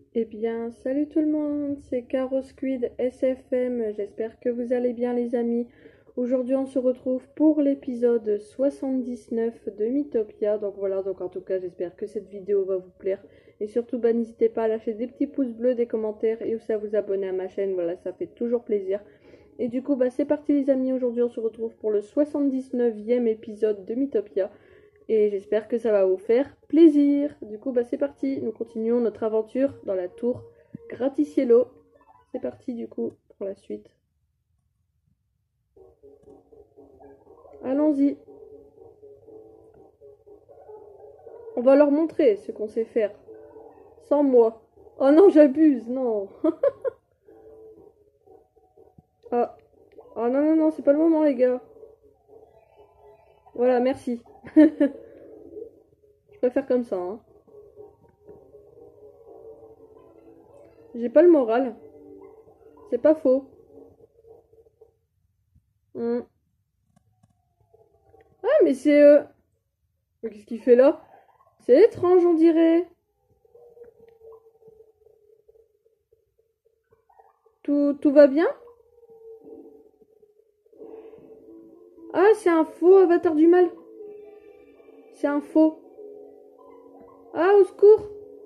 Eh bien, salut tout le monde, c'est Caro Squid SFM, j'espère que vous allez bien les amis. Aujourd'hui on se retrouve pour l'épisode 79 de Mythopia, donc voilà, donc en tout cas j'espère que cette vidéo va vous plaire. Et surtout, bah, n'hésitez pas à lâcher des petits pouces bleus, des commentaires et aussi à vous abonner à ma chaîne, voilà, ça fait toujours plaisir. Et du coup, bah, c'est parti les amis, aujourd'hui on se retrouve pour le 79e épisode de Mythopia. Et j'espère que ça va vous faire plaisir. Du coup, bah c'est parti. Nous continuons notre aventure dans la tour Gratte-Cielo. C'est parti du coup pour la suite. Allons-y. On va leur montrer ce qu'on sait faire. Sans moi. Oh non, j'abuse, non. Ah. Oh non, non, non, c'est pas le moment les gars. Voilà, merci. Je préfère comme ça, hein. J'ai pas le moral. C'est pas faux. Hmm. Ah, mais c'est... Mais qu'est-ce qu'il fait là? C'est étrange, on dirait. Tout va bien? Ah, c'est un faux avatar du mal. C'est un faux. Ah, au secours.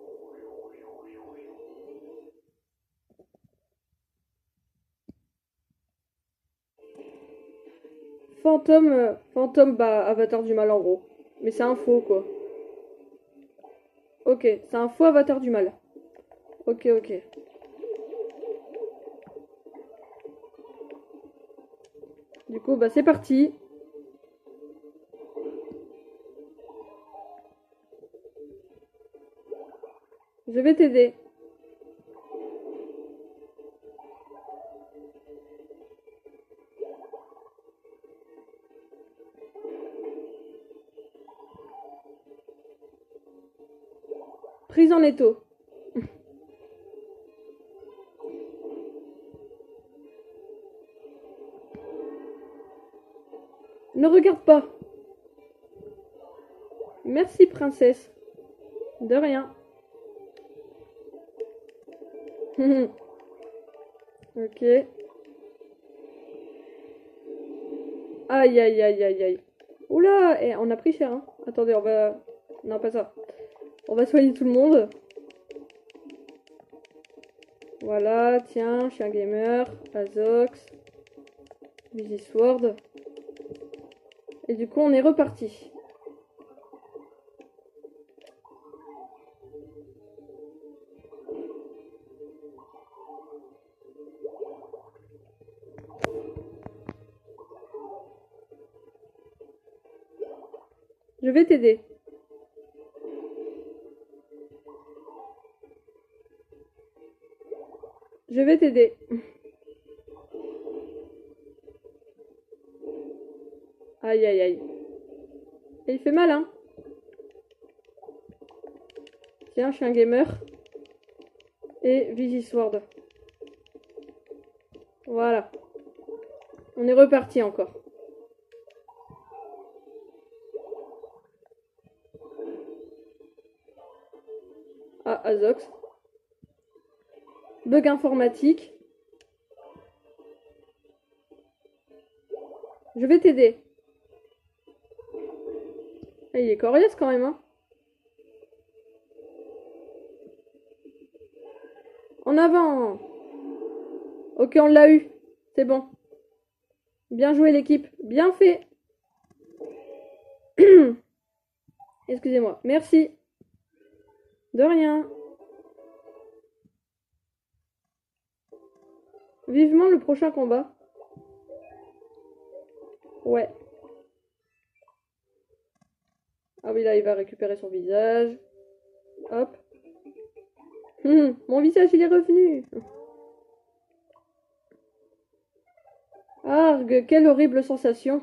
Fantôme, fantôme, bah, avatar du mal en gros. Mais c'est un faux, quoi. Ok, c'est un faux avatar du mal. Ok, ok. Du coup, bah, c'est parti. Je vais t'aider. Prise en étau. Ne regarde pas. Merci, princesse. De rien. Ok. Aïe, aïe, aïe, aïe, aïe. Oula, eh, on a pris cher, hein. Attendez, on va... Non, pas ça. On va soigner tout le monde. Voilà, tiens, chien gamer, Azox, Sword. Et du coup, on est reparti. Je vais t'aider. Je vais t'aider. Aïe, aïe, aïe. Et il fait mal, hein. Tiens, je suis un gamer. Et Sword. Voilà. On est reparti encore. Ah, Azox. Bug informatique. Je vais t'aider. Ah, il est coriace quand même, hein. En avant. Ok, on l'a eu. C'est bon. Bien joué l'équipe. Bien fait. Excusez-moi. Merci. De rien. Vivement le prochain combat. Ouais. Ah oui, là, il va récupérer son visage. Hop. Mon visage, il est revenu. Argue, quelle horrible sensation.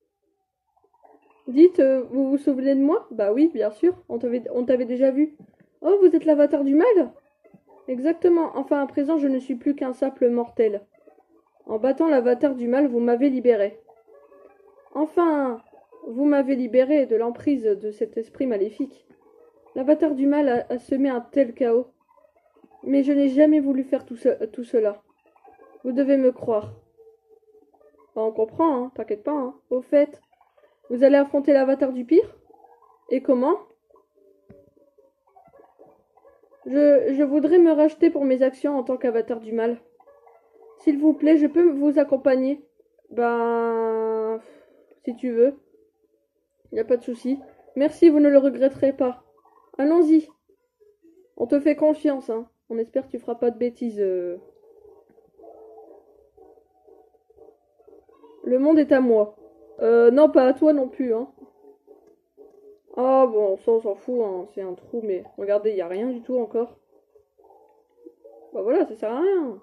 Dites, vous vous souvenez de moi? Bah oui, bien sûr, on t'avait déjà vu. Oh, vous êtes l'avatar du mal? Exactement, enfin à présent je ne suis plus qu'un simple mortel. En battant l'avatar du mal, vous m'avez libéré. Enfin, vous m'avez libéré de l'emprise de cet esprit maléfique. L'avatar du mal a semé un tel chaos. Mais je n'ai jamais voulu faire tout cela. Vous devez me croire. Bah, on comprend, hein, t'inquiète pas, hein. Au fait, vous allez affronter l'avatar du pire? Et comment? Je voudrais me racheter pour mes actions en tant qu'avatar du mal. S'il vous plaît, je peux vous accompagner? Ben... Si tu veux. Y a pas de souci. Merci, vous ne le regretterez pas. Allons-y. On te fait confiance, hein. On espère que tu feras pas de bêtises. Le monde est à moi. Non, pas à toi non plus, hein. Ah bon, ça on s'en fout, hein. C'est un trou, mais regardez, y a rien du tout encore. Bah voilà, ça sert à rien.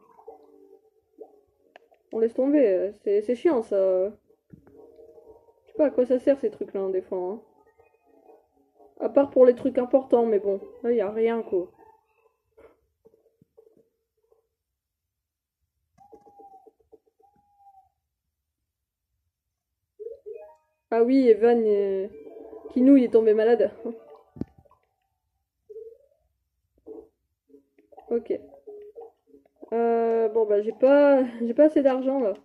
On laisse tomber, c'est chiant ça. Je sais pas à quoi ça sert ces trucs-là, hein, des fois, hein. À part pour les trucs importants, mais bon, là y a rien quoi. Ah oui, Evan, Kinou, il est tombé malade. Ok. Bon bah j'ai pas assez d'argent là.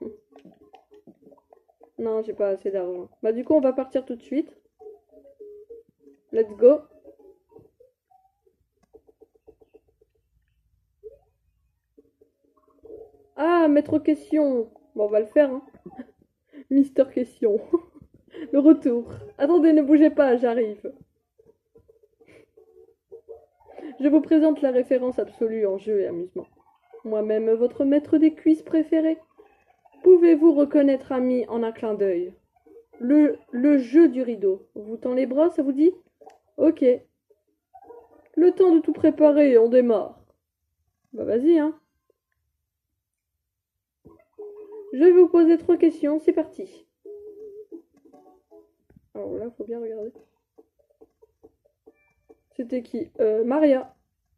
Non, j'ai pas assez d'argent. Bah du coup on va partir tout de suite. Let's go. Ah, maître question. Bon, on va le faire, hein. Mister question. Le retour. Attendez, ne bougez pas, j'arrive. Je vous présente la référence absolue en jeu et amusement. Moi-même, votre maître des cuisses préféré. Pouvez-vous reconnaître, ami, en un clin d'œil? Le jeu du rideau. Vous tend les bras, ça vous dit? Ok. Le temps de tout préparer, on démarre. Bah vas-y, hein. Je vais vous poser 3 questions, c'est parti. Alors là, faut bien regarder. C'était qui? Maria.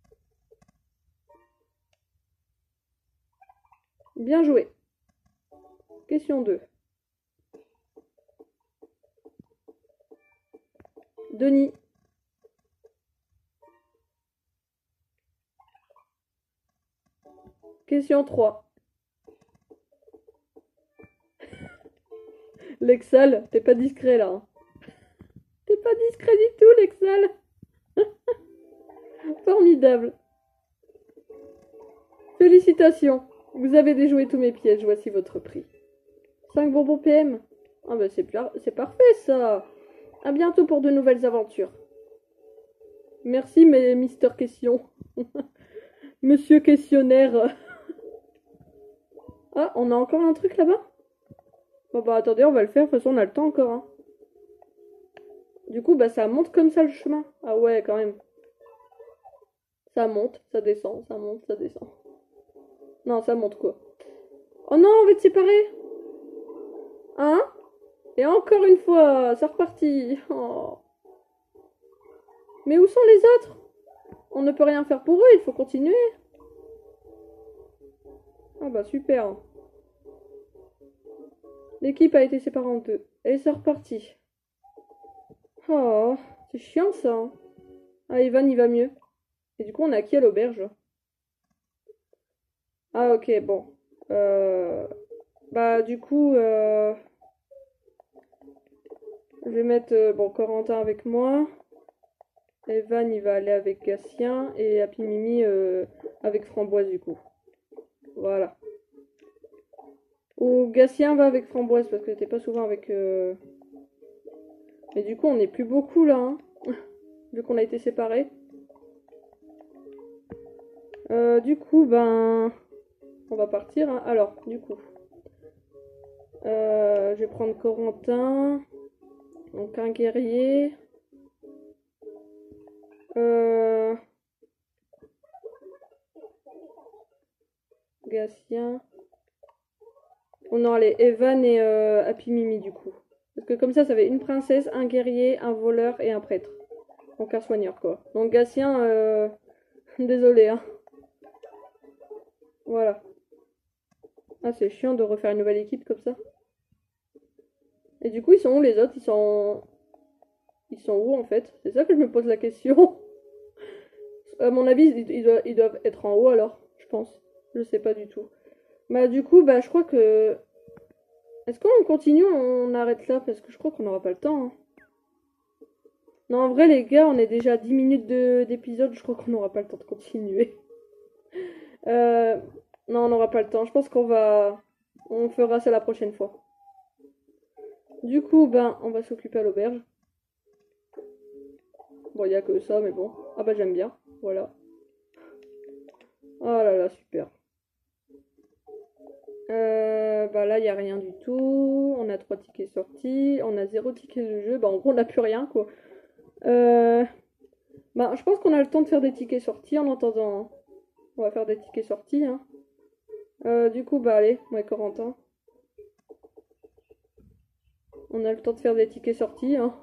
Bien joué. Question 2. Denis. Question 3. Lexal, t'es pas discret là, hein. T'es pas discret du tout, Lexal. Formidable. Félicitations. Vous avez déjoué tous mes pièges, voici votre prix. 5 bonbons PM. Ah bah c'est parfait ça. À bientôt pour de nouvelles aventures. Merci, mais Mister Question. Monsieur Questionnaire. Ah, on a encore un truc là-bas? Bon bah attendez, on va le faire, de toute façon on a le temps encore, hein. Du coup, bah ça monte comme ça le chemin. Ah ouais, quand même. Ça monte, ça descend, ça monte, ça descend. Non, ça monte quoi. Oh non, on va être séparés. Hein? Et encore une fois, c'est reparti. Oh. Mais où sont les autres? On ne peut rien faire pour eux, il faut continuer. Ah bah super. L'équipe a été séparée en deux. Et c'est reparti. Oh, c'est chiant ça, hein. Ah, Evan, il va mieux. Et du coup, on a qui à l'auberge? Ah, ok, bon. Bah, du coup, je vais mettre bon, Corentin avec moi. Evan, il va aller avec Gatien. Et Happy Mimi avec Framboise, du coup. Voilà. Ou Gatien va avec Framboise, parce que t'es pas souvent avec... Mais du coup, on n'est plus beaucoup, là, hein. Vu qu'on a été séparés. Du coup, ben... On va partir, hein. Alors, du coup... je vais prendre Corentin. Donc un guerrier. Gatien. Oh non, allez, Evan et Happy Mimi du coup. Parce que comme ça fait une princesse, un guerrier, un voleur et un prêtre. Donc un soigneur quoi. Donc Gatien, désolé, hein. Voilà. Ah, c'est chiant de refaire une nouvelle équipe comme ça. Et du coup, ils sont où les autres? Ils sont où en fait? C'est ça que je me pose la question. À mon avis, ils doivent être en haut alors, je pense. Je sais pas du tout. Bah du coup, bah je crois que... Est-ce qu'on continue ou on arrête là? Parce que je crois qu'on n'aura pas le temps, hein. Non, en vrai, les gars, on est déjà à 10 minutes d'épisode. Je crois qu'on n'aura pas le temps de continuer. Euh, non, on n'aura pas le temps. Je pense qu'on va... On fera ça la prochaine fois. Du coup, ben, on va s'occuper à l'auberge. Bon, il n'y a que ça, mais bon. Ah bah, j'aime bien. Voilà. Oh là là, super. Bah là, il n'y a rien du tout. On a 3 tickets sortis. On a 0 ticket de jeu. Bah, en gros, on n'a plus rien, quoi. Bah, je pense qu'on a le temps de faire des tickets sortis en attendant, hein. On va faire des tickets sortis, hein. Du coup, bah allez, ouais, Corentin. On a le temps de faire des tickets sortis, hein.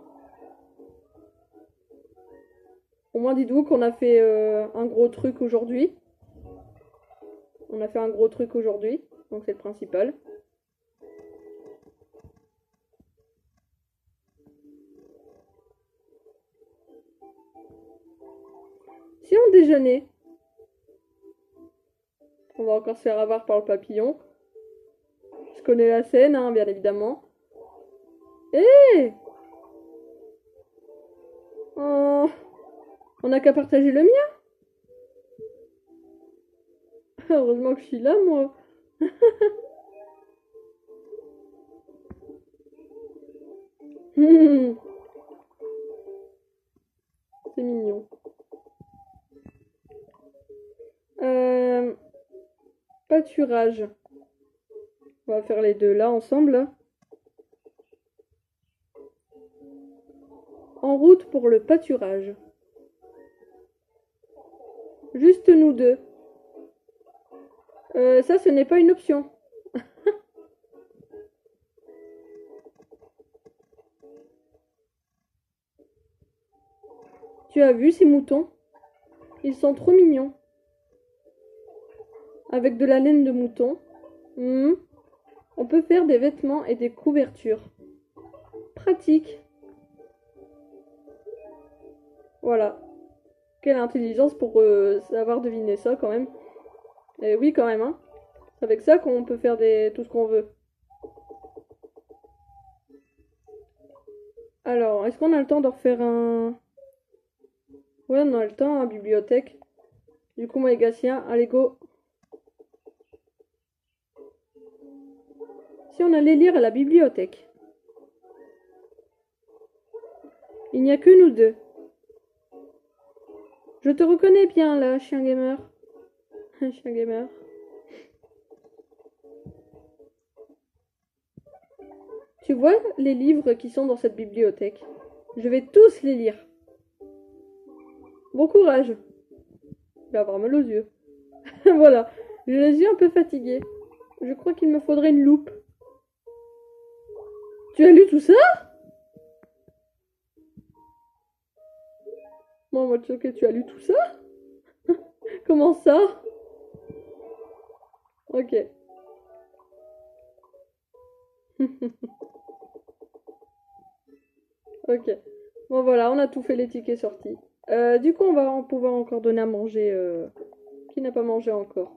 Au moins, dites-vous qu'on a fait un gros truc aujourd'hui. On a fait un gros truc aujourd'hui, donc c'est le principal. Si on déjeunait, on va encore se faire avoir par le papillon. Je connais la scène, hein, bien évidemment. Hé, oh, on n'a qu'à partager le mien. Heureusement que je suis là, moi. C'est mignon. Euh, Pâturage. On va faire les deux là ensemble. En route pour le pâturage. Juste nous deux. Ça, ce n'est pas une option. Tu as vu ces moutons? Ils sont trop mignons. Avec de la laine de mouton. On peut faire des vêtements et des couvertures. Pratique. Voilà. Quelle intelligence pour savoir deviner ça quand même. Et oui quand même, hein. C'est avec ça qu'on peut faire tout ce qu'on veut. Alors, est-ce qu'on a le temps de refaire un... Ouais, on a le temps, hein, bibliothèque. Du coup, moi et Gatien, allez go. Si on allait lire à la bibliothèque. Il n'y a que nous deux. Je te reconnais bien là, chien gamer. Chien gamer. Tu vois les livres qui sont dans cette bibliothèque? Je vais tous les lire. Bon courage. Il va avoir mal aux yeux. Voilà. J'ai les yeux un peu fatigués. Je crois qu'il me faudrait une loupe. Tu as lu tout ça? Bon, moi, ok, tu as lu tout ça? Comment ça? Ok. Ok. Bon, voilà, on a tout fait, les tickets sortis. Du coup, on va pouvoir encore donner à manger qui n'a pas mangé encore.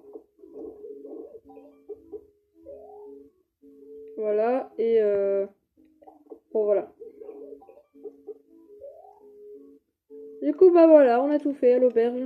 Voilà, et bon, voilà. Du coup, bah voilà, on a tout fait à l'auberge.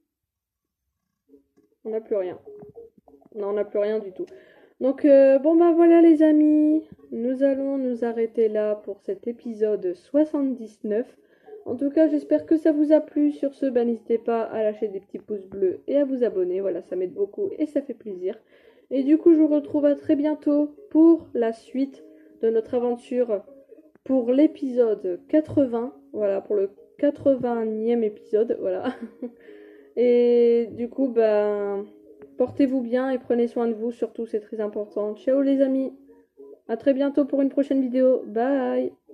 On n'a plus rien. Non, on n'a plus rien du tout. Donc, bon, bah voilà, les amis. Nous allons nous arrêter là pour cet épisode 79. En tout cas, j'espère que ça vous a plu. Sur ce, bah, n'hésitez pas à lâcher des petits pouces bleus et à vous abonner. Voilà, ça m'aide beaucoup et ça fait plaisir. Et du coup, je vous retrouve à très bientôt pour la suite de notre aventure pour l'épisode 80. Voilà, pour le 80e épisode. Voilà. Et du coup, ben, portez-vous bien et prenez soin de vous. Surtout, c'est très important. Ciao les amis. À très bientôt pour une prochaine vidéo. Bye.